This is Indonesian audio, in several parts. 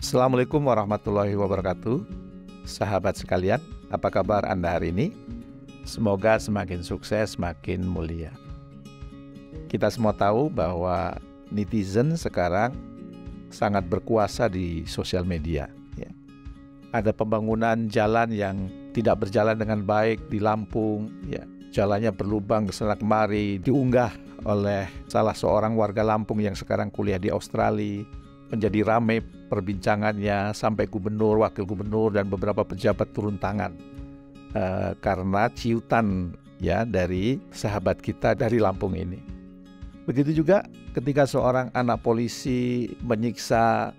Assalamualaikum warahmatullahi wabarakatuh. Sahabat sekalian, apa kabar Anda hari ini? Semoga semakin sukses, semakin mulia. Kita semua tahu bahwa netizen sekarang sangat berkuasa di sosial media. Ya. Ada pembangunan jalan yang tidak berjalan dengan baik di Lampung. Ya. Jalannya berlubang kesana kemari, diunggah oleh salah seorang warga Lampung yang sekarang kuliah di Australia. Menjadi ramai perbincangannya sampai gubernur, wakil gubernur, dan beberapa pejabat turun tangan karena ciutan ya dari sahabat kita dari Lampung ini. Begitu juga ketika seorang anak polisi menyiksa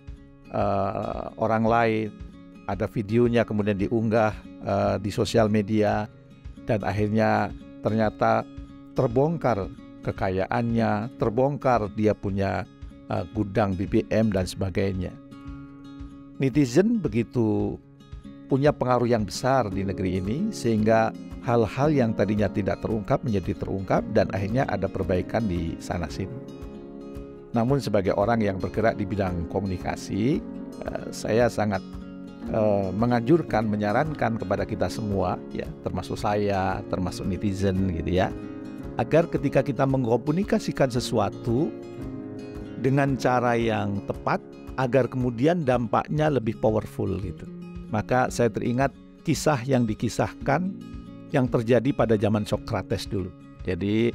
orang lain, ada videonya kemudian diunggah di sosial media, dan akhirnya ternyata terbongkar kekayaannya, terbongkar dia punya gudang BBM dan sebagainya. Netizen begitu punya pengaruh yang besar di negeri ini, sehingga hal-hal yang tadinya tidak terungkap menjadi terungkap dan akhirnya ada perbaikan di sana-sini. Namun sebagai orang yang bergerak di bidang komunikasi, saya sangat menganjurkan, menyarankan kepada kita semua, ya, termasuk saya, termasuk netizen gitu ya, agar ketika kita mengkomunikasikan sesuatu dengan cara yang tepat, agar kemudian dampaknya lebih powerful gitu. Maka saya teringat kisah yang dikisahkan yang terjadi pada zaman Socrates dulu. Jadi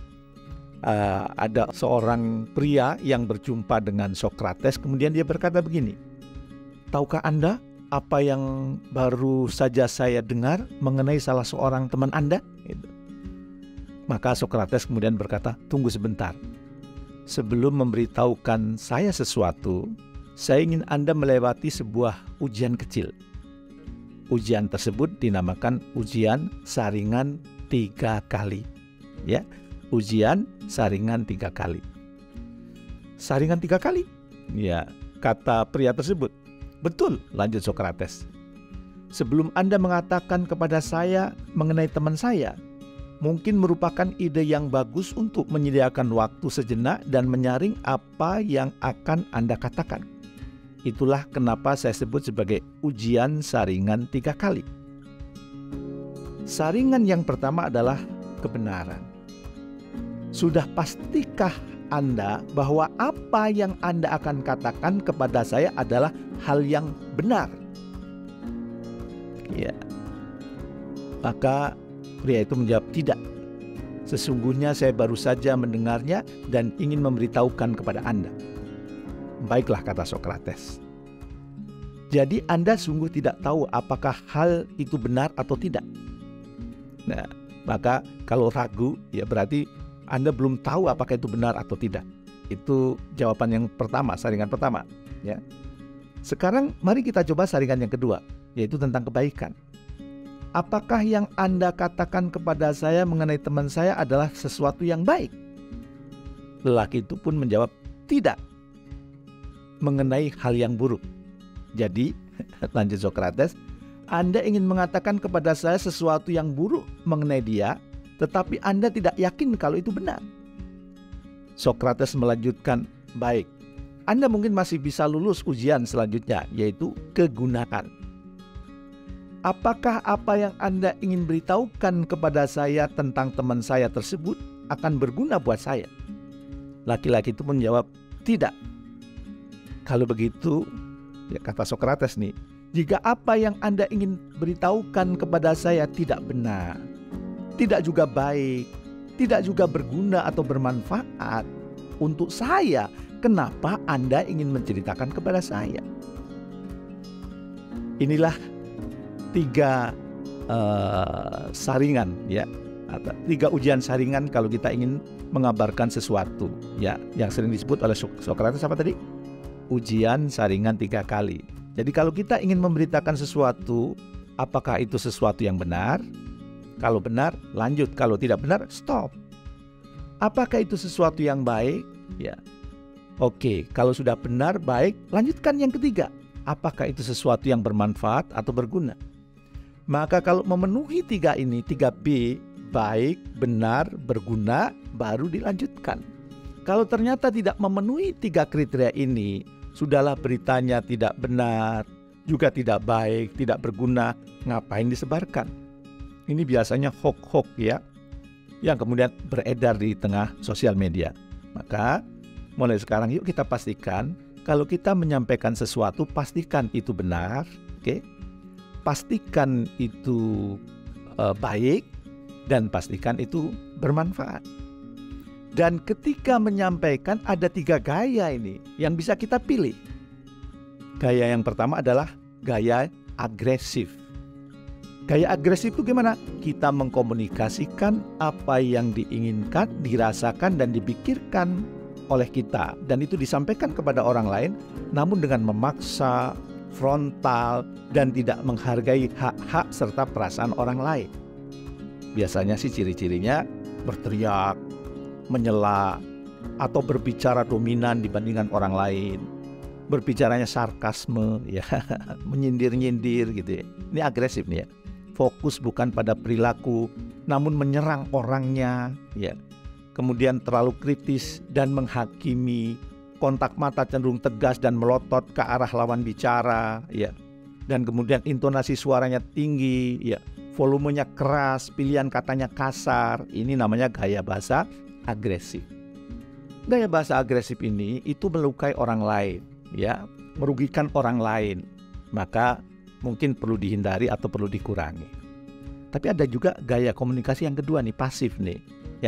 ada seorang pria yang berjumpa dengan Socrates, kemudian dia berkata begini, "Tahukah Anda apa yang baru saja saya dengar mengenai salah seorang teman Anda?" Gitu. Maka Socrates kemudian berkata, "Tunggu sebentar. Sebelum memberitahukan saya sesuatu, saya ingin Anda melewati sebuah ujian kecil." Ujian tersebut dinamakan ujian saringan 3 kali. Ya, ujian saringan 3 kali. Saringan 3 kali? Ya, kata pria tersebut. "Betul," lanjut Socrates. "Sebelum Anda mengatakan kepada saya mengenai teman saya, mungkin merupakan ide yang bagus untuk menyediakan waktu sejenak dan menyaring apa yang akan Anda katakan. Itulah kenapa saya sebut sebagai ujian saringan 3 kali. Saringan yang pertama adalah kebenaran. Sudah pastikah Anda bahwa apa yang Anda akan katakan kepada saya adalah hal yang benar?" Ya. Maka pria itu menjawab, "Tidak. Sesungguhnya saya baru saja mendengarnya dan ingin memberitahukan kepada Anda." "Baiklah," kata Socrates. "Jadi Anda sungguh tidak tahu apakah hal itu benar atau tidak?" Nah, maka kalau ragu, ya berarti Anda belum tahu apakah itu benar atau tidak. Itu jawaban yang pertama, saringan pertama. Ya. Sekarang mari kita coba saringan yang kedua, yaitu tentang kebaikan. Apakah yang Anda katakan kepada saya mengenai teman saya adalah sesuatu yang baik? Lelaki itu pun menjawab, "Tidak, mengenai hal yang buruk." Jadi, lanjut Socrates, "Anda ingin mengatakan kepada saya sesuatu yang buruk mengenai dia, tetapi Anda tidak yakin kalau itu benar." Socrates melanjutkan, "Baik, Anda mungkin masih bisa lulus ujian selanjutnya, yaitu kegunaan. Apakah apa yang Anda ingin beritahukan kepada saya tentang teman saya tersebut akan berguna buat saya?" Laki-laki itu menjawab, "Tidak." "Kalau begitu," ya kata Socrates nih, "jika apa yang Anda ingin beritahukan kepada saya tidak benar, tidak juga baik, tidak juga berguna atau bermanfaat untuk saya, kenapa Anda ingin menceritakan kepada saya?" Inilah 3 saringan, ya, atau 3 ujian saringan kalau kita ingin mengabarkan sesuatu, ya, yang sering disebut oleh Socrates apa tadi? Ujian saringan 3 kali. Jadi kalau kita ingin memberitakan sesuatu, apakah itu sesuatu yang benar? Kalau benar, lanjut. Kalau tidak benar, stop. Apakah itu sesuatu yang baik? Ya. Oke, kalau sudah benar, baik, lanjutkan yang ketiga. Apakah itu sesuatu yang bermanfaat atau berguna? Maka kalau memenuhi 3 ini, 3B, baik, benar, berguna, baru dilanjutkan. Kalau ternyata tidak memenuhi 3 kriteria ini, Sudahlah beritanya tidak benar, juga tidak baik, tidak berguna, ngapain disebarkan? Ini biasanya hoax-hoax ya, yang kemudian beredar di tengah sosial media. Maka mulai sekarang yuk kita pastikan kalau kita menyampaikan sesuatu, pastikan itu benar, oke? Pastikan itu baik, dan pastikan itu bermanfaat. Dan ketika menyampaikan ada 3 gaya ini yang bisa kita pilih. Gaya yang pertama adalah gaya agresif. Gaya agresif itu gimana? Kita mengkomunikasikan apa yang diinginkan, dirasakan, dan dipikirkan oleh kita. Dan itu disampaikan kepada orang lain, namun dengan memaksa, frontal, dan tidak menghargai hak-hak serta perasaan orang lain. Biasanya sih ciri-cirinya berteriak, menyela, atau berbicara dominan dibandingkan orang lain. Berbicaranya sarkasme, ya, menyindir-nyindir gitu ya. Ini agresif nih ya. Fokus bukan pada perilaku, namun menyerang orangnya, ya. Kemudian terlalu kritis dan menghakimi. Kontak mata cenderung tegas dan melotot ke arah lawan bicara, ya. Dan kemudian intonasi suaranya tinggi, ya. Volumenya keras, pilihan katanya kasar. Ini namanya gaya bahasa agresif. Gaya bahasa agresif ini itu melukai orang lain, ya, merugikan orang lain. Maka mungkin perlu dihindari atau perlu dikurangi. Tapi ada juga gaya komunikasi yang kedua nih, pasif nih, ya.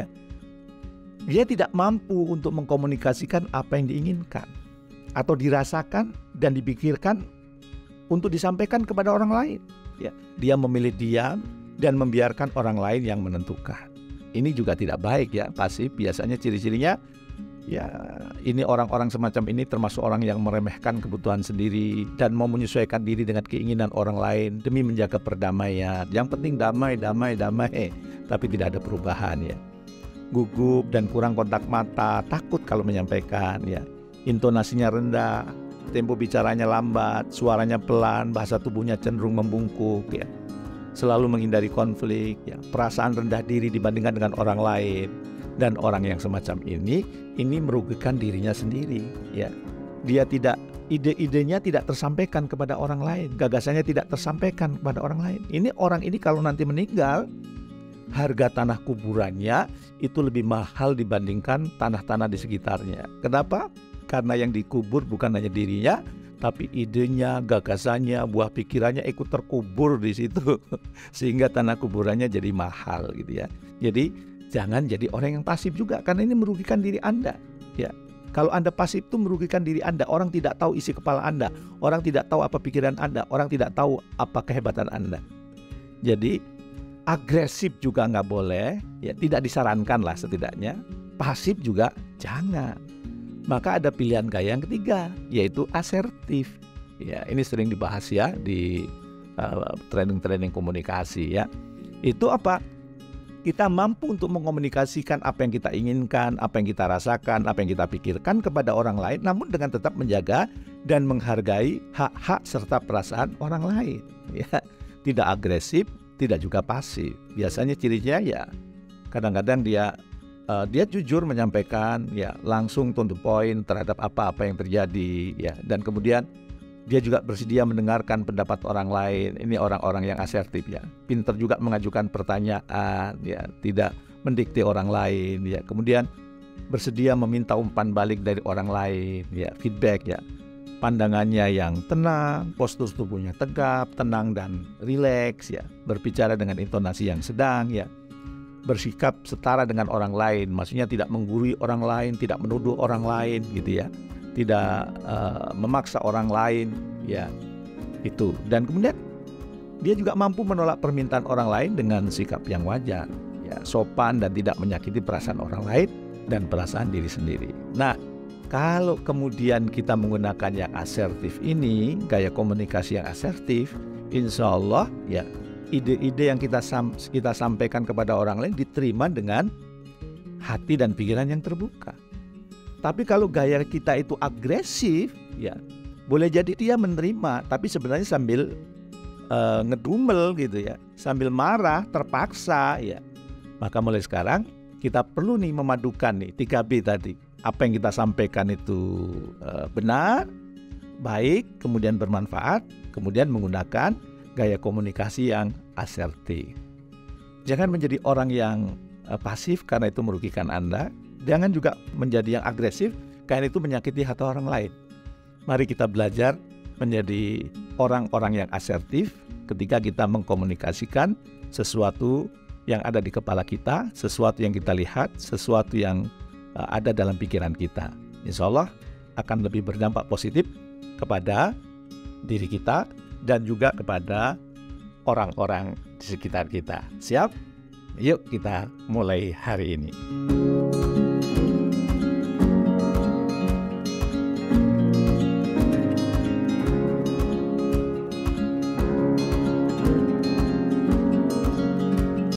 Dia tidak mampu untuk mengkomunikasikan apa yang diinginkan atau dirasakan dan dipikirkan untuk disampaikan kepada orang lain, ya. Dia memilih diam dan membiarkan orang lain yang menentukan. Ini juga tidak baik ya, pasif. Biasanya ciri-cirinya ya, ini orang-orang semacam ini termasuk orang yang meremehkan kebutuhan sendiri dan mau menyesuaikan diri dengan keinginan orang lain demi menjaga perdamaian. Yang penting damai, tapi tidak ada perubahan ya. Gugup dan kurang kontak mata, takut kalau menyampaikan ya. Intonasinya rendah, tempo bicaranya lambat, suaranya pelan, bahasa tubuhnya cenderung membungkuk ya. Selalu menghindari konflik ya. Perasaan rendah diri dibandingkan dengan orang lain. Dan orang yang semacam ini merugikan dirinya sendiri ya. Dia tidak, ide-idenya tidak tersampaikan kepada orang lain, gagasannya tidak tersampaikan kepada orang lain. Orang ini kalau nanti meninggal, harga tanah kuburannya itu lebih mahal dibandingkan tanah-tanah di sekitarnya. Kenapa? Karena yang dikubur bukan hanya dirinya, tapi idenya, gagasannya, buah pikirannya ikut terkubur di situ. Sehingga tanah kuburannya jadi mahal gitu ya. Jadi jangan jadi orang yang pasif juga, karena ini merugikan diri Anda ya. Kalau Anda pasif itu merugikan diri Anda. Orang tidak tahu isi kepala Anda, orang tidak tahu apa pikiran Anda, orang tidak tahu apa kehebatan Anda. Jadi agresif juga nggak boleh ya, tidak disarankan lah setidaknya. Pasif juga jangan. Maka ada pilihan gaya yang ketiga, yaitu asertif. Ya, ini sering dibahas ya di training-training komunikasi ya. Itu apa? Kita mampu untuk mengkomunikasikan apa yang kita inginkan, apa yang kita rasakan, apa yang kita pikirkan kepada orang lain, namun dengan tetap menjaga dan menghargai hak-hak serta perasaan orang lain. Ya, tidak agresif, tidak juga pasif. Biasanya cirinya ya, kadang-kadang dia jujur menyampaikan ya, langsung to the point terhadap apa-apa yang terjadi ya, dan kemudian dia juga bersedia mendengarkan pendapat orang lain. Ini orang-orang yang asertif ya, pintar juga mengajukan pertanyaan ya, tidak mendikte orang lain ya, kemudian bersedia meminta umpan balik dari orang lain ya, feedback ya, pandangannya yang tenang, postur tubuhnya tegap, tenang dan rileks ya, berbicara dengan intonasi yang sedang ya, bersikap setara dengan orang lain, maksudnya tidak menggurui orang lain, tidak menuduh orang lain gitu ya, tidak memaksa orang lain ya, itu. Dan kemudian dia juga mampu menolak permintaan orang lain dengan sikap yang wajar ya, sopan dan tidak menyakiti perasaan orang lain dan perasaan diri sendiri. Nah, kalau kemudian kita menggunakan yang asertif ini, gaya komunikasi yang asertif, insya Allah ya, ide-ide yang kita sampaikan kepada orang lain diterima dengan hati dan pikiran yang terbuka. Tapi kalau gaya kita itu agresif, ya boleh jadi dia menerima, tapi sebenarnya sambil ngedumel gitu ya, sambil marah, terpaksa ya. Maka mulai sekarang kita perlu nih memadukan nih 3B tadi. Apa yang kita sampaikan itu benar, baik, kemudian bermanfaat, kemudian menggunakan gaya komunikasi yang asertif. Jangan menjadi orang yang pasif karena itu merugikan Anda. Jangan juga menjadi yang agresif karena itu menyakiti hati orang lain. Mari kita belajar menjadi orang-orang yang asertif ketika kita mengkomunikasikan sesuatu yang ada di kepala kita, sesuatu yang kita lihat, sesuatu yang ada dalam pikiran kita. Insya Allah akan lebih berdampak positif kepada diri kita dan juga kepada orang-orang di sekitar kita. Siap? Yuk kita mulai hari ini.